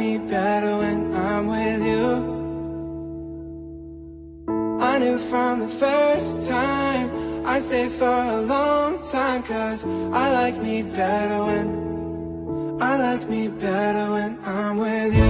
me better when I'm with you. I knew from the first time I'd stay for a long time, 'cause I like me better when I'm with you.